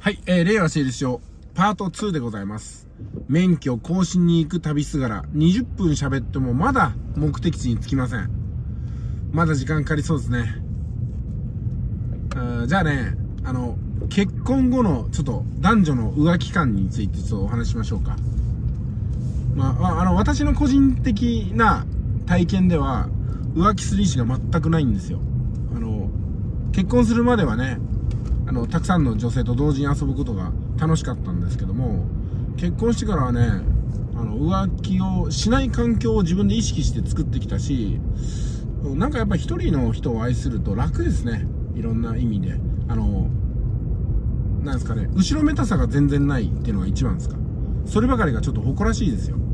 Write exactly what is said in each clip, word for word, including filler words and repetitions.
はい、えー、令和整理書パートツーでございます。免許更新に行く旅すがらにじゅっぷん喋ってもまだ目的地に着きません。まだ時間かかりそうですね。あじゃあね、あの結婚後のちょっと男女の浮気感についてちょっとお話ししましょうか。まあ、あの私の個人的な体験では浮気する意思が全くないんですよ。あの結婚するまではね、あのたくさんの女性と同時に遊ぶことが楽しかったんですけども、結婚してからはね、あの浮気をしない環境を自分で意識して作ってきたし、なんかやっぱ一人の人を愛すると楽ですね、いろんな意味で。あのなんですかね、後ろめたさが全然ないっていうのが一番ですか。そればかりがちょっと誇らしいですよ。うん、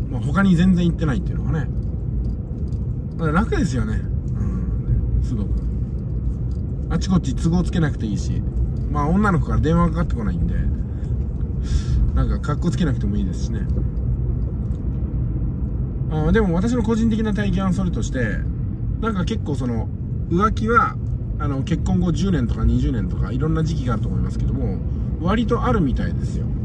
まあ、他に全然言ってないっていうのがね、だから楽ですよね。うん、すごくあちこち都合つけなくていいし、まあ女の子から電話かかってこないんで、なんか格好つけなくてもいいですしね。あでも私の個人的な体験はそれとして、なんか結構その浮気はあの結婚後じゅうねんとかにじゅうねんとかいろんな時期があると思いますけども、割とあるみたいですよ。うん、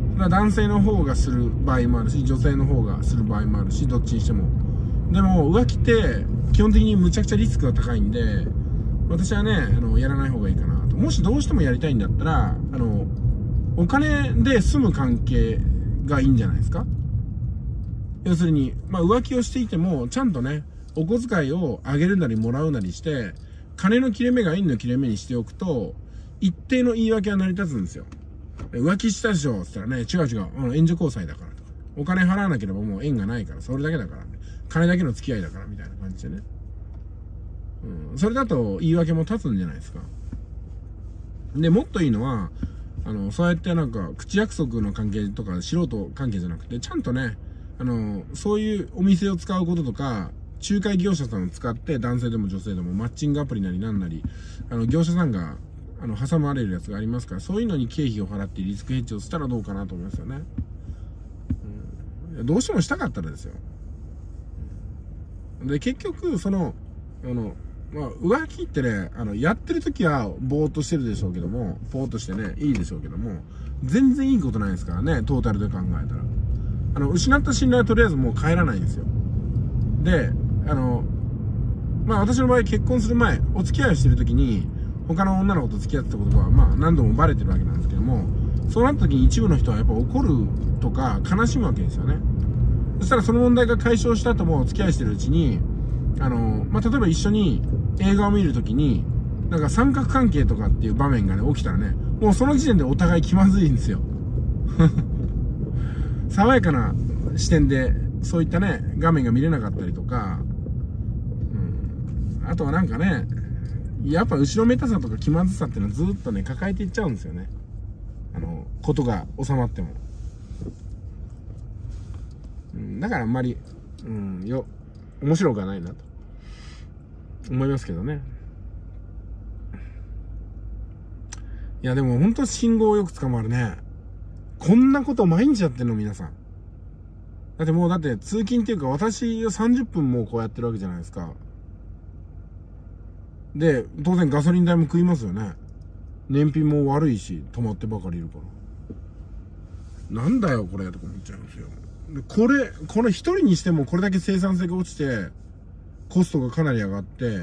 それは男性の方がする場合もあるし、女性の方がする場合もあるし、どっちにしても。でも浮気って基本的にむちゃくちゃリスクが高いんで、私はね、あのやらない方がいいかなと。もしどうしてもやりたいんだったら、あのお金で済む関係がいいんじゃないですか。要するに、まあ、浮気をしていてもちゃんとね、お小遣いをあげるなりもらうなりして、金の切れ目が縁の切れ目にしておくと一定の言い訳は成り立つんですよ。浮気したでしょって言ったらね、違う違う、あの援助交際だからとか、お金払わなければもう縁がないから、それだけだから、金だけの付き合いだからみたいな感じでね。うん、それだと言い訳も立つんじゃないですか。でもっといいのは、あのそうやってなんか口約束の関係とか素人関係じゃなくて、ちゃんとね、あのそういうお店を使うこととか、仲介業者さんを使って、男性でも女性でもマッチングアプリなりなんなり、あの業者さんがあの挟まれるやつがありますから、そういうのに経費を払ってリスクヘッジをしたらどうかなと思いますよね。うん、どうしてもしたかったらですよ。で結局そのあのまあ、浮気ってね、あのやってる時はぼーっとしてるでしょうけども、ぼーっとしてね、いいでしょうけども、全然いいことないですからね、トータルで考えたら。あの失った信頼はとりあえずもう帰らないんですよ。で、あのまあ私の場合結婚する前、お付き合いをしてる時に他の女の子と付き合ってたことがまあ何度もバレてるわけなんですけども、そうなった時に一部の人はやっぱ怒るとか悲しむわけですよね。そしたらその問題が解消した後もお付き合いしてるうちに、あのまあ例えば一緒に映画を見るときに、なんか三角関係とかっていう場面がね、起きたらね、もうその時点でお互い気まずいんですよ。爽やかな視点で、そういったね、画面が見れなかったりとか、うん、あとはなんかね、やっぱ後ろめたさとか気まずさっていうのはずっとね、抱えていっちゃうんですよね。あの、ことが収まっても。うん、だからあんまり、うん、よ、面白くはないなと。思いますけどね。いやでも本当信号よく捕まるね。こんなこと毎日やってんの皆さん。だってもうだって通勤っていうか、私はさんじゅっぷんもうこうやってるわけじゃないですか。で当然ガソリン代も食いますよね。燃費も悪いし止まってばかりいるから、なんだよこれとか思っちゃいますよ。でこれこの一人にしてもこれだけ生産性が落ちてコストがかなり上がって、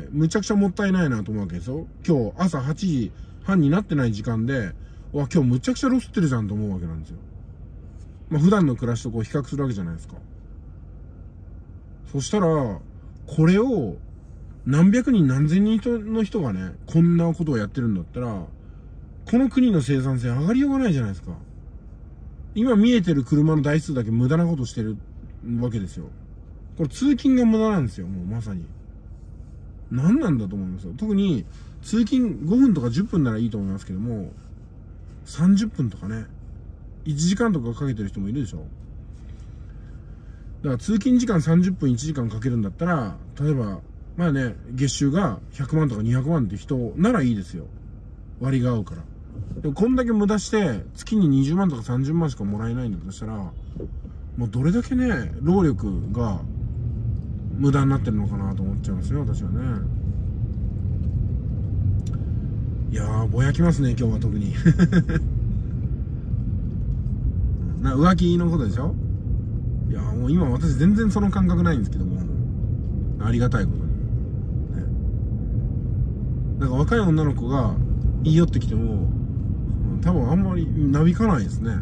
むちゃくちゃもったいないなと思うわけですよ。今日朝はちじはんになってない時間で、わ、今日むちゃくちゃロスってるじゃんと思うわけなんですよ。まあ普段の暮らしとこう比較するわけじゃないですか。そしたら、これを何百人何千人の人がね、こんなことをやってるんだったら、この国の生産性上がりようがないじゃないですか。今見えてる車の台数だけ無駄なことしてるわけですよ。これ通勤が無駄なんですよ、もうまさに。何なんだと思いますよ。特に通勤ごふんとかじゅっぷんならいいと思いますけども、さんじゅっぷんとかね、いちじかんとかかけてる人もいるでしょ。だから通勤時間さんじゅっぷんいちじかんかけるんだったら、例えばまあね、月収がひゃくまんとかにひゃくまんって人ならいいですよ。割が合うから。でもこんだけ無駄して月ににじゅうまんとかさんじゅうまんしかもらえないんだとしたら、もうどれだけね、労力が無駄になってるのかなと思っちゃいますよ、私はね。 いやーぼやきますね今日は特にな浮気のことでしょ。いやーもう今私全然その感覚ないんですけども、ありがたいことに、ね、なんか若い女の子が言い寄ってきても多分あんまりなびかないですね、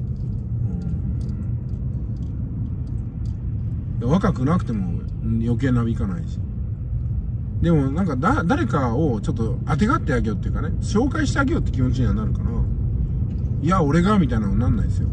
うん、若くなくても余計なびかないし、でもなんかだ誰かをちょっと当てがってあげようっていうかね、紹介してあげようって気持ちにはなるかな。いや俺がみたいなのなんないですよ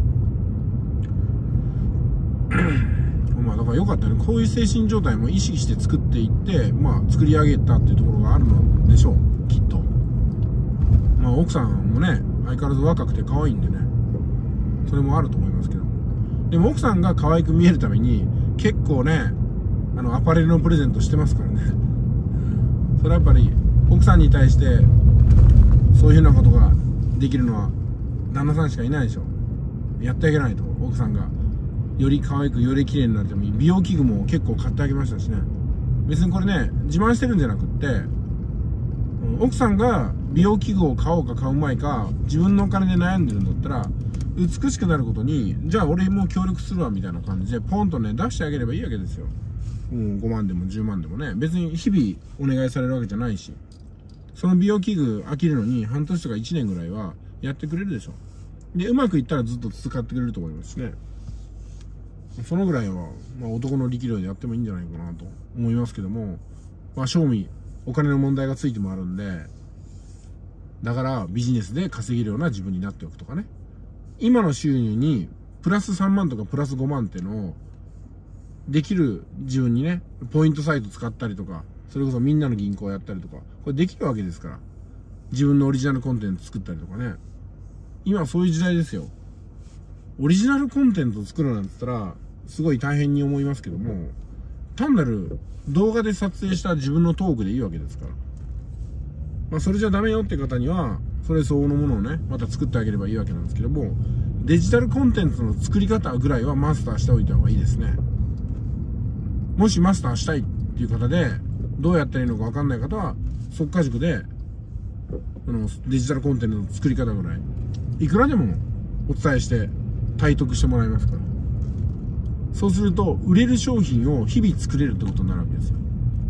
まあだから良かったね、こういう精神状態も意識して作っていってまあ作り上げたっていうところがあるのでしょうきっと。まあ奥さんもね相変わらず若くて可愛いんでね、それもあると思いますけど、でも奥さんが可愛く見えるために結構ねあのアパレルのプレゼントしてますからね。それはやっぱり奥さんに対してそういうふうなことができるのは旦那さんしかいないでしょ。やってあげないと。奥さんがより可愛くより綺麗になるために美容器具も結構買ってあげましたしね。別にこれね自慢してるんじゃなくって奥さんが美容器具を買おうか買うまいか自分のお金で悩んでるんだったら美しくなることにじゃあ俺も協力するわみたいな感じでポンとね出してあげればいいわけですよ。もうごまんでもじゅうまんでもね別に日々お願いされるわけじゃないし、その美容器具飽きるのに半年とかいちねんぐらいはやってくれるでしょ。でうまくいったらずっと使ってくれると思いますしね。そのぐらいは、まあ、男の力量でやってもいいんじゃないかなと思いますけども、まあ正味お金の問題がついてもあるんで、だからビジネスで稼げるような自分になっておくとかね、今の収入にプラスさんまんとかプラスごまんっていうのをできる自分にね、ポイントサイト使ったりとか、それこそみんなの銀行やったりとか、これできるわけですから。自分のオリジナルコンテンツ作ったりとかね。今はそういう時代ですよ。オリジナルコンテンツを作るなんて言ったら、すごい大変に思いますけども、単なる動画で撮影した自分のトークでいいわけですから。まあそれじゃダメよって方には、それ相応のものをね、また作ってあげればいいわけなんですけども、デジタルコンテンツの作り方ぐらいはマスターしておいた方がいいですね。もしマスターしたいっていう方で、どうやったらいいのかわかんない方は、即家塾で、あの、デジタルコンテンツの作り方ぐらい、いくらでもお伝えして、体得してもらいますから。そうすると、売れる商品を日々作れるってことになるわけですよ。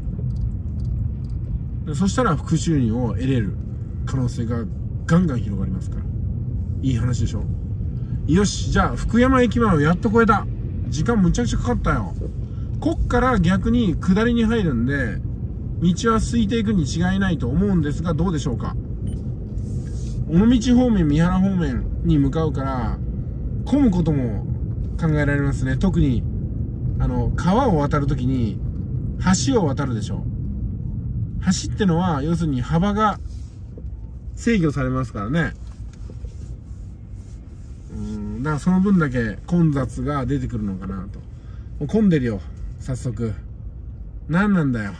でそしたら、副収入を得れる可能性がガンガン広がりますから。いい話でしょ。よし、じゃあ、福山駅前をやっと越えた。時間むちゃくちゃかかったよ。こっから逆に下りに入るんで、道は空いていくに違いないと思うんですが、どうでしょうか。尾道方面、三原方面に向かうから、混むことも考えられますね。特に、あの、川を渡るときに、橋を渡るでしょ。橋ってのは、要するに幅が制御されますからね。うん、だからその分だけ混雑が出てくるのかなと。もう混んでるよ。早速。何なんだよ。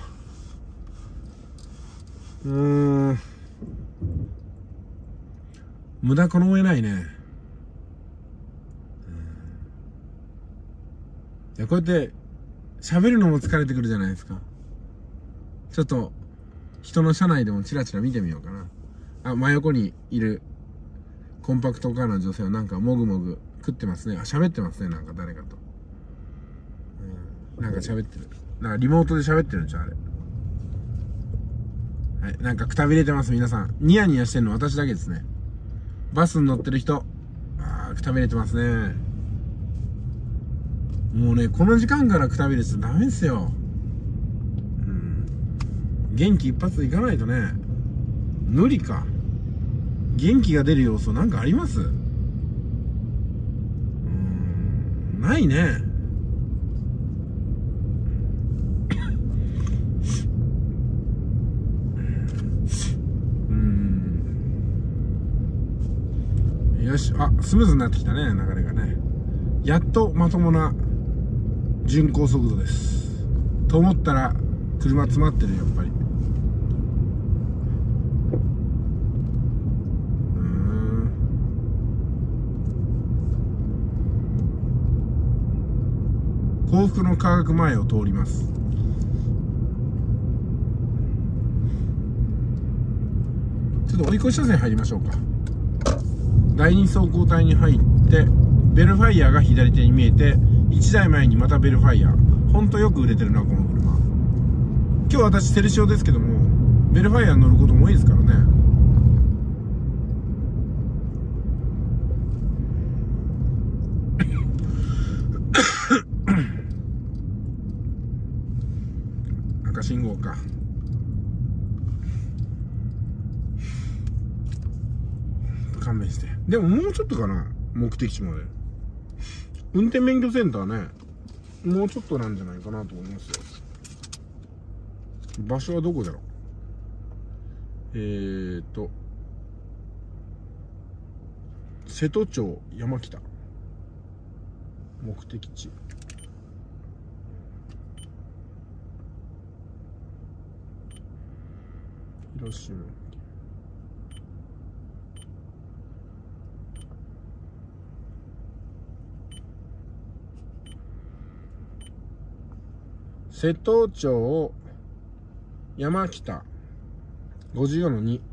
うーん。無駄この上ないね。いや、こうやって喋るのも疲れてくるじゃないですか。ちょっと人の車内でもチラチラ見てみようかな。あ、真横にいるコンパクトカーの女性はなんかもぐもぐ食ってますね。あ、喋ってますね。なんか誰かと。なんか喋ってる。なんかリモートで喋ってるんちゃうあれ。はい。なんかくたびれてます、皆さん。ニヤニヤしてるの私だけですね。バスに乗ってる人。あー、くたびれてますね。もうね、この時間からくたびれてダメですよ。うん。元気一発でいかないとね。無理か。元気が出る要素なんかあります？うーん、ないね。よし、あ、スムーズになってきたね、流れがね。やっとまともな巡航速度です。と思ったら、車詰まってる、やっぱり。うーん。幸福の科学前を通ります。 ちょっと追い越し車線入りましょうか。だいに走行帯に入ってベルファイアが左手に見えて、いちだいまえにまたベルファイア。ほんとよく売れてるなこの車。今日私セルシオですけども、ベルファイアに乗ることも多いですからね。赤信号か。勘弁して。でももうちょっとかな、目的地まで。運転免許センターね、もうちょっとなんじゃないかなと思いますよ。場所はどこだろう。えーと瀬戸町山北、目的地。広島。瀬戸町山北 ごじゅうよんのに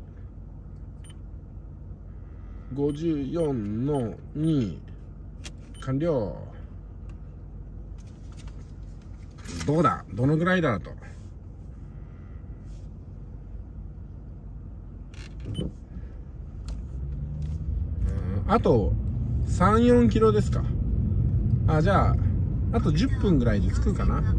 ごじゅうよんのに完了。どうだ、どのぐらいだと。あとさん、よんキロですか。あ、じゃああとじゅっぷんぐらいで着くかな。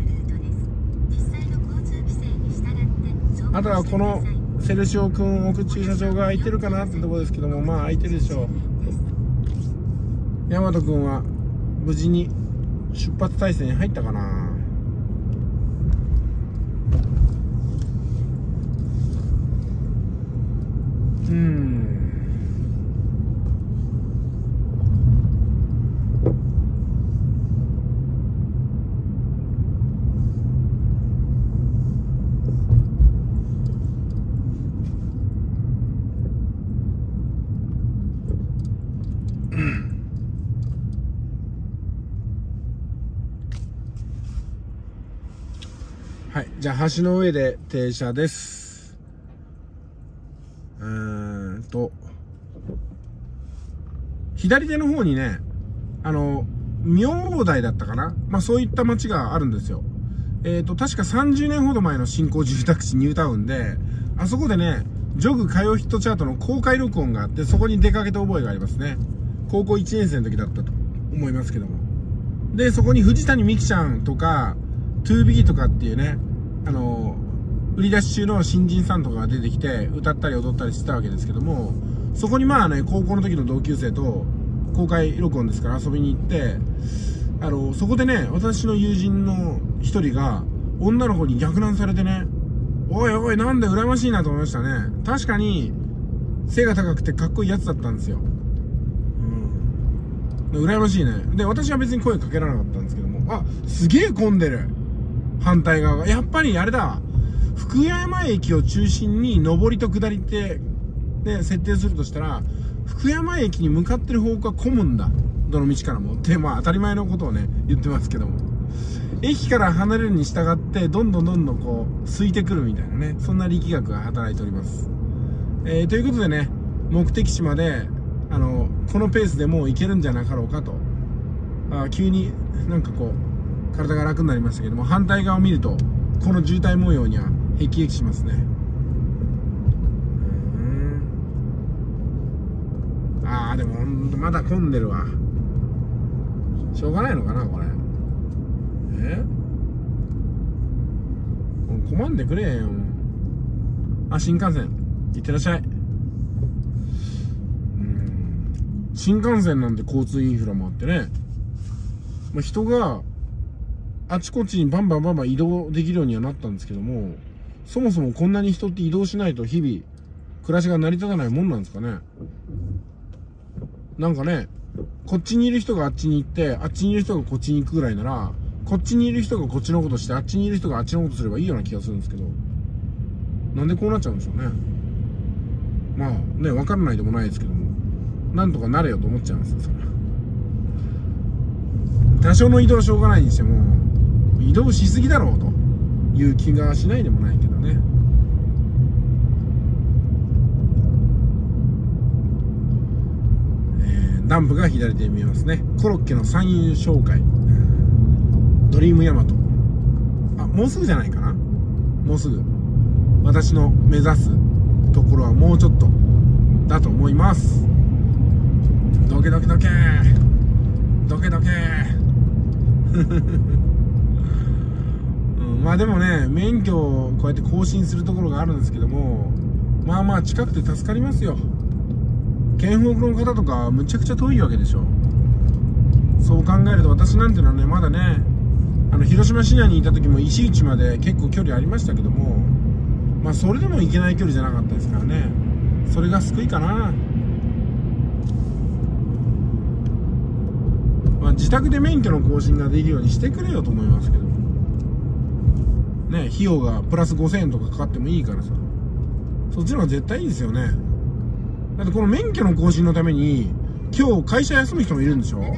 あとはこのセルシオくん置く駐車場が空いてるかなってところですけども、まあ空いてるでしょう。大和くんは無事に出発態勢に入ったかな。うーんはい、じゃあ橋の上で停車です。うーんと左手の方にね、あの明王台だったかな、まあそういった街があるんですよ。えっと確かさんじゅうねんほど前の新興住宅地ニュータウンで、あそこでねジョグ歌謡ヒットチャートの公開録音があって、そこに出かけた覚えがありますね。高校いちねん生の時だったと思いますけども。でそこに藤谷美貴ちゃんとか トゥービー とかっていうね、あの売り出し中の新人さんとかが出てきて歌ったり踊ったりしてたわけですけども、そこにまあね高校の時の同級生と公開録音ですから遊びに行って、あのそこでね私の友人の一人が女の子に逆難されてね、おいおいなんで羨ましいなと思いましたね。確かに背が高くてかっこいいやつだったんですよ。うん、羨ましいね。で私は別に声かけられなかったんですけども、あ、すげえ混んでる。反対側がやっぱりあれだ、福山駅を中心に上りと下りってで設定するとしたら、福山駅に向かってる方向が混むんだ、どの道からもって、まあ当たり前のことをね言ってますけども、駅から離れるに従ってどんどんどんどんこう空いてくるみたいなね、そんな力学が働いております。えー、ということでね、目的地まであのこのペースでもう行けるんじゃなかろうかと。あ、急になんかこう体が楽になりましたけども、反対側を見るとこの渋滞模様には辟易しますね。うん、あーでもほんとまだ混んでるわ。しょうがないのかなこれ。え困んでくれよ。あ、新幹線いってらっしゃい。うん、新幹線なんて交通インフラもあってね、まあ、人があちこちにバンバンバンバン移動できるようにはなったんですけども、そもそもこんなに人って移動しないと日々暮らしが成り立たないもんなんですかね。なんかね、こっちにいる人があっちに行って、あっちにいる人がこっちに行くぐらいなら、こっちにいる人がこっちのことして、あっちにいる人があっちのことすればいいような気がするんですけど、なんでこうなっちゃうんでしょうね。まあね、分からないでもないですけども、なんとかなれよと思っちゃいますよ、それ。多少の移動はしょうがないにしても、移動しすぎだろうという気がしないでもないけどね。 ダンプが左手に見えますね。コロッケの山陰商会、ドリームヤマト。あ、もうすぐじゃないかな。もうすぐ。私の目指すところはもうちょっとだと思います。ドケドケドケドケドケうん、まあでもね、免許をこうやって更新するところがあるんですけども、まあまあ近くて助かりますよ。県北の方とかむちゃくちゃ遠いわけでしょ。そう考えると私なんてのはね、まだね、あの広島市内にいた時も石内まで結構距離ありましたけども、まあそれでも行けない距離じゃなかったですからね。それが救いかな。まあ自宅で免許の更新ができるようにしてくれよと思いますけどね。費用がプラスごせんえんとかかかってもいいからさ、そっちの方が絶対いいですよね。だってこの免許の更新のために今日会社休む人もいるんでしょ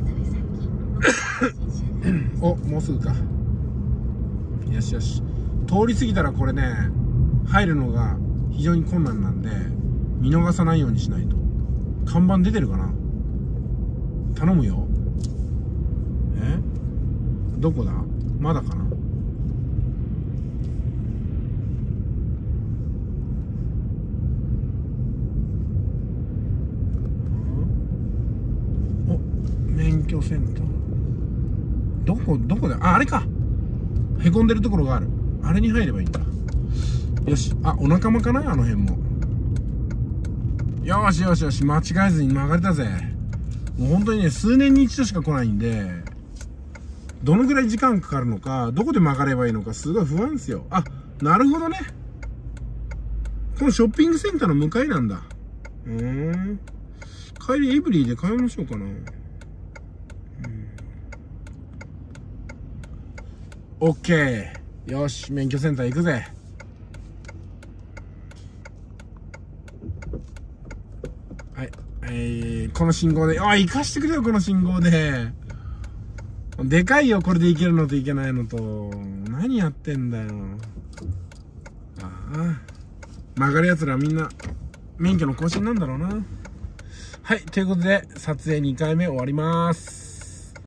お、もうすぐか。よしよし。通り過ぎたらこれね、入るのが非常に困難なんで、見逃さないようにしないと。看板出てるかな。頼むよ。え？どこだ？まだかな。お、免許センター。どこ、どこだ？あ、あれか。へこんでるところがある。あれに入ればいいんだ。よし。あ、お仲間かな、あの辺も。よしよしよし、間違えずに曲がれたぜ。もう本当にね、数年に一度しか来ないんで、どのぐらい時間かかるのか、どこで曲がればいいのか、すごい不安ですよ。あ、なるほどね。このショッピングセンターの向かいなんだ。うーん。帰りエブリィで買い物しようかな。オッケー。よし、免許センター行くぜ。はい。えー、この信号で、あ、行かしてくれよ、この信号で。でかいよ、これで行けるのと行けないのと。何やってんだよ。ああ。曲がる奴らはみんな、免許の更新なんだろうな。はい、ということで、撮影にかいめ終わります。